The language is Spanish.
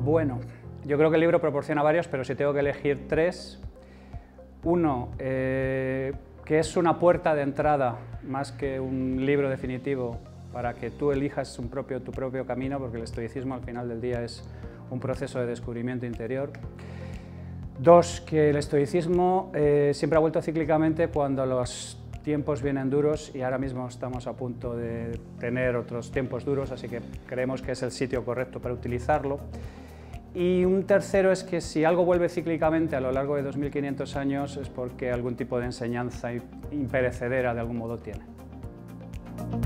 Bueno, yo creo que el libro proporciona varios, pero si tengo que elegir tres, uno, que es una puerta de entrada más que un libro definitivo para que tú elijas tu propio camino, porque el estoicismo al final del día es un proceso de descubrimiento interior. Dos, que el estoicismo siempre ha vuelto cíclicamente cuando los tiempos vienen duros y ahora mismo estamos a punto de tener otros tiempos duros, así que creemos que es el sitio correcto para utilizarlo. Y un tercero es que si algo vuelve cíclicamente a lo largo de 2500 años es porque algún tipo de enseñanza imperecedera de algún modo tiene.